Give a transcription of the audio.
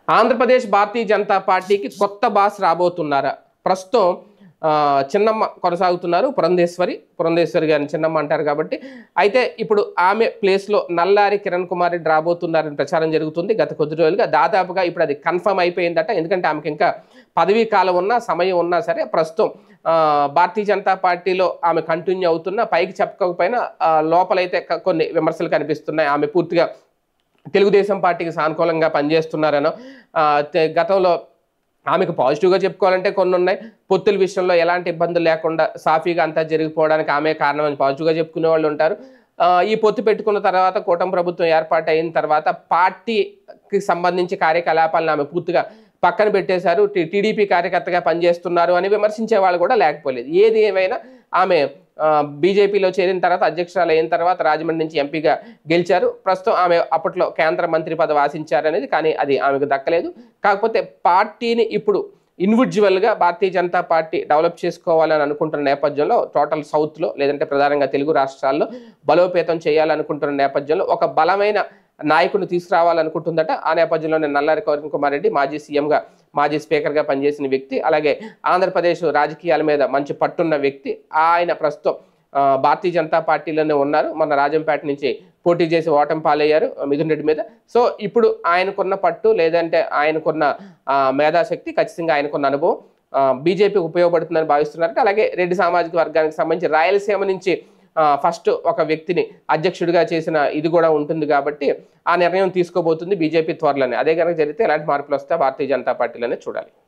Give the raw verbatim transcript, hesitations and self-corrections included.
ఆంధ్రప్రదేశ్ భారతీయ జనతా పార్టీకి కొత్త బాస్ రాబోతున్నారా? ప్రస్తుతం చిన్నమ్మ కొనసాగుతున్నారు, పురంధేశ్వరి పురంధేశ్వరి గారిని చిన్నమ్మ అంటారు కాబట్టి. అయితే ఇప్పుడు ఆమె ప్లేస్లో నల్లారి కిరణ్ కుమార్ రెడ్డి రాబోతున్నారని ప్రచారం జరుగుతుంది గత కొద్ది రోజులుగా. దాదాపుగా ఇప్పుడు అది కన్ఫర్మ్ అయిపోయిందట. ఎందుకంటే ఆమెకి ఇంకా పదవీ కాలం ఉన్నా సమయం ఉన్నా సరే ప్రస్తుతం భారతీయ జనతా పార్టీలో ఆమె కంటిన్యూ అవుతున్నా, పైకి చెప్పకపోయినా లోపలైతే కొన్ని విమర్శలు కనిపిస్తున్నాయి. ఆమె పూర్తిగా తెలుగుదేశం పార్టీకి సానుకూలంగా పనిచేస్తున్నారనో, గతంలో ఆమెకు పాజిటివ్గా చెప్పుకోవాలంటే కొన్ని ఉన్నాయి. పొత్తుల విషయంలో ఎలాంటి ఇబ్బందులు లేకుండా సాఫీగా అంతా జరిగిపోవడానికి ఆమె కారణం అని పాజిటివ్గా చెప్పుకునే వాళ్ళు ఉంటారు. ఈ పొత్తు పెట్టుకున్న తర్వాత కూటమి ప్రభుత్వం ఏర్పాటు అయిన తర్వాత పార్టీకి సంబంధించి కార్యకలాపాలను ఆమె పూర్తిగా పక్కన పెట్టేశారు. టీడీపీ కార్యకర్తగా పనిచేస్తున్నారు అని విమర్శించే వాళ్ళు కూడా లేకపోలేదు. ఏది ఏమైనా ఆమె బీజేపీలో చేరిన తర్వాత అధ్యక్షురాలు అయిన తర్వాత రాజమండ్రి నుంచి ఎంపీగా గెలిచారు. ప్రస్తుతం ఆమె అప్పట్లో కేంద్ర మంత్రి పదవి ఆశించారనేది, కానీ అది ఆమెకు దక్కలేదు. కాకపోతే పార్టీని ఇప్పుడు ఇండివిజువల్గా భారతీయ జనతా పార్టీ డెవలప్ చేసుకోవాలని అనుకుంటున్న నేపథ్యంలో, టోటల్ సౌత్లో లేదంటే ప్రధానంగా తెలుగు రాష్ట్రాల్లో బలోపేతం చేయాలనుకుంటున్న నేపథ్యంలో ఒక బలమైన నాయకుని తీసుకురావాలనుకుంటుందట. ఆ నేపథ్యంలోనే నల్లారి కిరణ్ కుమార్ రెడ్డి మాజీ సీఎంగా, మాజీ స్పీకర్గా పనిచేసిన వ్యక్తి, అలాగే ఆంధ్రప్రదేశ్ రాజకీయాల మీద మంచి పట్టున్న వ్యక్తి. ఆయన ప్రస్తుతం భారతీయ జనతా పార్టీలోనే ఉన్నారు. మన రాజంపేట నుంచి పోటీ చేసి ఓటమి పాలయ్యారు మిథున్ రెడ్డి మీద. సో ఇప్పుడు ఆయనకున్న పట్టు లేదంటే ఆయనకున్న మేధాశక్తి, ఖచ్చితంగా ఆయనకున్న అనుభవం బీజేపీకి ఉపయోగపడుతుందని భావిస్తున్నారంటే. అలాగే రెడ్డి సామాజిక వర్గానికి సంబంధించి రాయలసీమ నుంచి ఫస్ట్ ఒక వ్యక్తిని అధ్యక్షుడిగా చేసిన ఇది కూడా ఉంటుంది కాబట్టి ఆ నిర్ణయం తీసుకోబోతుంది బీజేపీ త్వరలోనే. అదే కనుక జరిగితే ఎలాంటి మార్పులు వస్తే భారతీయ జనతా పార్టీలోనే చూడాలి.